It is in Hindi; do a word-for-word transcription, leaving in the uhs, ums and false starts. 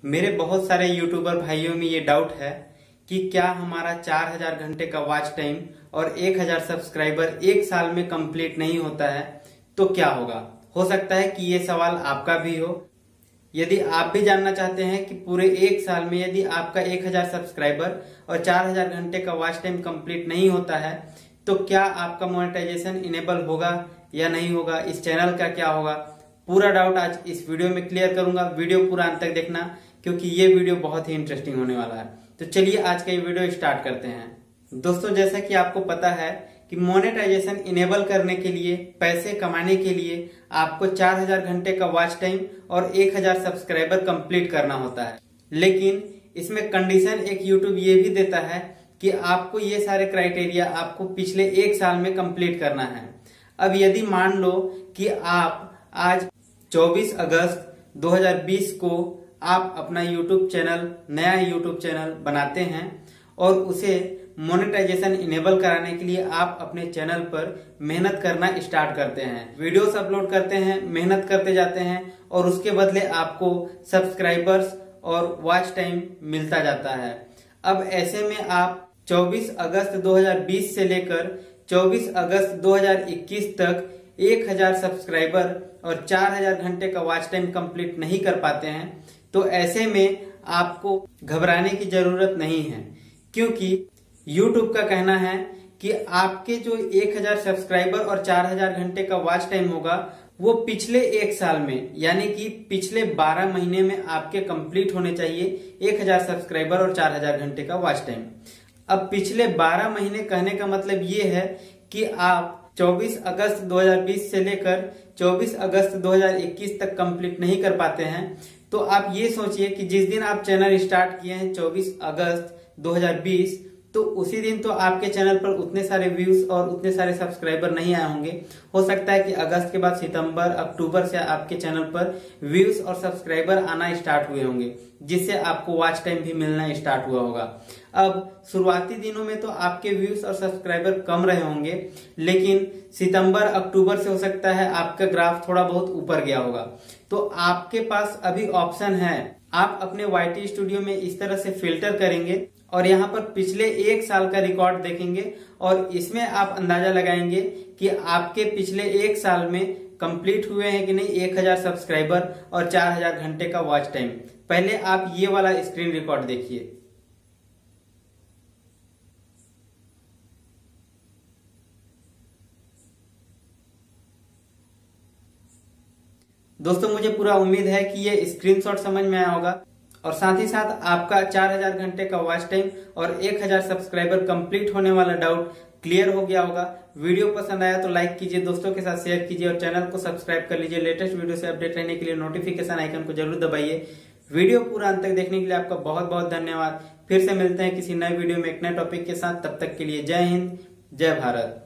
मेरे बहुत सारे यूट्यूबर भाइयों में ये डाउट है कि क्या हमारा चार हजार घंटे का वॉच टाइम और एक हजार सब्सक्राइबर एक साल में कंप्लीट नहीं होता है तो क्या होगा। हो सकता है कि ये सवाल आपका भी हो। यदि आप भी जानना चाहते हैं कि पूरे एक साल में यदि आपका एक हजार सब्सक्राइबर और चार हजार घंटे का वॉच टाइम कंप्लीट नहीं होता है तो क्या आपका मोनेटाइजेशन इनेबल होगा या नहीं होगा, इस चैनल का क्या होगा, पूरा डाउट आज इस वीडियो में क्लियर करूंगा। वीडियो पूरा अंत तक देखना क्योंकि ये वीडियो बहुत ही इंटरेस्टिंग होने वाला है। तो चलिए आज का ये वीडियो स्टार्ट करते हैं। दोस्तों, जैसा कि आपको पता है कि मोनेटाइजेशन इनेबल करने के लिए, पैसे कमाने के लिए आपको चार हजार घंटे का वॉच टाइम और एक हजार सब्सक्राइबर कंप्लीट करना होता है। लेकिन इसमें कंडीशन एक यूट्यूब ये भी देता है कि आपको ये सारे क्राइटेरिया आपको पिछले एक साल में कंप्लीट करना है। अब यदि मान लो कि आप आज चौबीस अगस्त दो हजार बीस को आप अपना यूट्यूब चैनल, नया यूट्यूब चैनल बनाते हैं और उसे मोनेटाइजेशन इनेबल कराने के लिए आप अपने चैनल पर मेहनत करना स्टार्ट करते हैं, वीडियोस अपलोड करते हैं, मेहनत करते जाते हैं और उसके बदले आपको सब्सक्राइबर्स और वॉच टाइम मिलता जाता है। अब ऐसे में आप चौबीस अगस्त दो हजार बीस से लेकर चौबीस अगस्त दो हजार इक्कीस तक एक हजार सब्सक्राइबर और चार हजार घंटे का वॉच टाइम कंप्लीट नहीं कर पाते हैं तो ऐसे में आपको घबराने की जरूरत नहीं है, क्योंकि YouTube का कहना है कि आपके जो एक हजार सब्सक्राइबर और चार हजार घंटे का वॉच टाइम होगा वो पिछले एक साल में यानी कि पिछले बारह महीने में आपके कंप्लीट होने चाहिए एक हजार सब्सक्राइबर और चार हजार घंटे का वॉच टाइम। अब पिछले बारह महीने कहने का मतलब ये है कि आप चौबीस अगस्त दो हजार बीस से लेकर चौबीस अगस्त दो हजार इक्कीस तक कंप्लीट नहीं कर पाते हैं तो आप ये सोचिए कि जिस दिन आप चैनल स्टार्ट किए हैं चौबीस अगस्त दो हजार बीस तो उसी दिन तो आपके चैनल पर उतने सारे व्यूज और उतने सारे सब्सक्राइबर नहीं आए होंगे। हो सकता है कि अगस्त के बाद सितंबर, अक्टूबर से आपके चैनल पर व्यूज और सब्सक्राइबर आना स्टार्ट हुए होंगे, जिससे आपको वॉच टाइम भी मिलना स्टार्ट हुआ होगा। अब शुरुआती दिनों में तो आपके व्यूज और सब्सक्राइबर कम रहे होंगे, लेकिन सितंबर अक्टूबर से हो सकता है आपका ग्राफ थोड़ा बहुत ऊपर गया होगा। तो आपके पास अभी ऑप्शन है, आप अपने वाई टी स्टूडियो में इस तरह से फिल्टर करेंगे और यहाँ पर पिछले एक साल का रिकॉर्ड देखेंगे और इसमें आप अंदाजा लगाएंगे कि आपके पिछले एक साल में कंप्लीट हुए हैं कि नहीं एक हजार सब्सक्राइबर और चार हजार घंटे का वॉच टाइम। पहले आप ये वाला स्क्रीन रिकॉर्ड देखिए। दोस्तों, मुझे पूरा उम्मीद है कि ये स्क्रीनशॉट समझ में आया होगा और साथ ही साथ आपका चार हजार घंटे का वॉच टाइम और एक हजार सब्सक्राइबर कंप्लीट होने वाला डाउट क्लियर हो गया होगा। वीडियो पसंद आया तो लाइक कीजिए, दोस्तों के साथ शेयर कीजिए और चैनल को सब्सक्राइब कर लीजिए। लेटेस्ट वीडियो से अपडेट रहने के लिए नोटिफिकेशन आइकन को जरूर दबाइए। वीडियो पूरा अंत तक देखने के लिए आपका बहुत बहुत धन्यवाद। फिर से मिलते हैं किसी नए वीडियो में एक नए टॉपिक के साथ। तब तक के लिए जय हिंद, जय भारत।